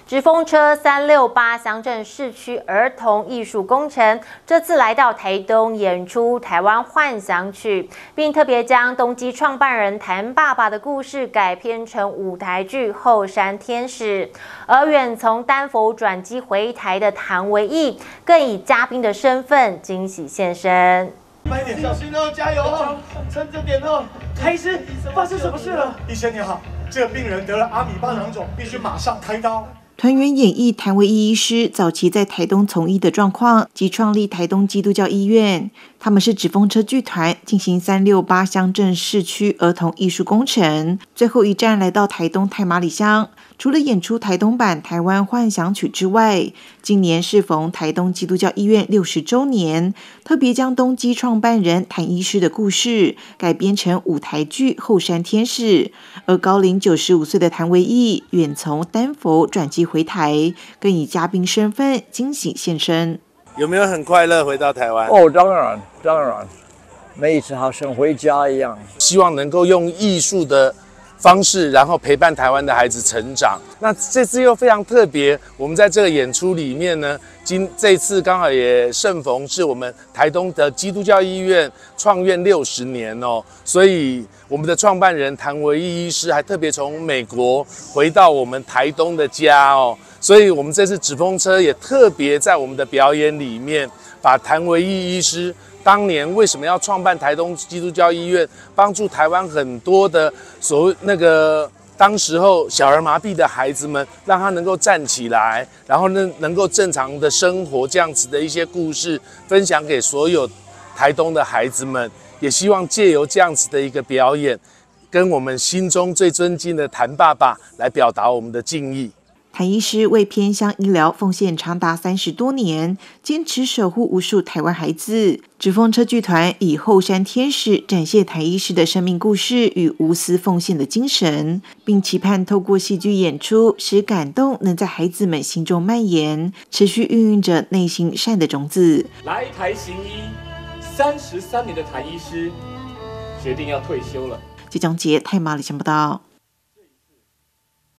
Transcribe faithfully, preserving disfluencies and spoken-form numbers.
直风车三六八乡镇市区儿童艺术工程这次来到台东演出台湾幻想曲，并特别将东基创办人谭爸爸的故事改编成舞台剧《后山天使》。而远从丹佛转机回台的谭维义，更以嘉宾的身份惊喜现身。 慢一点，小心哦，加油哦，撑着点哦。谭医师，发生什么事了？ 医生你好，这个病人得了阿米巴囊肿，必须马上开刀。 团员演绎谭维义医师早期在台东从医的状况及创立台东基督教医院。他们是纸风车剧团进行三六八乡镇市区儿童艺术工程，最后一站来到台东太麻里乡。除了演出台东版台湾幻想曲之外，今年适逢台东基督教医院六十周年，特别将东基创办人谭医师的故事改编成舞台剧《后山天使》。而高龄九十五岁的谭维义远从丹佛转机回台，更以嘉宾身份惊喜现身。 有没有很快乐回到台湾？ 哦，当然，当然，每一次好像回家一样。 希望能够用艺术的方式，然后陪伴台湾的孩子成长。那这次又非常特别，我们在这个演出里面呢，今这次刚好也盛逢是我们台东的基督教医院创院六十年哦，所以我们的创办人谭维义医师还特别从美国回到我们台东的家哦。所以我们这次纸风车也特别在我们的表演里面，把谭维义医师当年为什么要创办台东基督教医院，帮助台湾很多的所谓那个当时候小儿麻痹的孩子们，让他能够站起来，然后呢能够正常的生活，这样子的一些故事分享给所有台东的孩子们，也希望借由这样子的一个表演，跟我们心中最尊敬的谭爸爸来表达我们的敬意。 谭医师为偏乡医疗奉献长达三十多年，坚持守护无数台湾孩子。纸风车剧团以后山天使展现谭医师的生命故事与无私奉献的精神，并期盼透过戏剧演出，使感动能在孩子们心中蔓延，持续孕育着内心善的种子。 来台行医三十三年的谭医师决定要退休了。 即将节太麻里乡报道。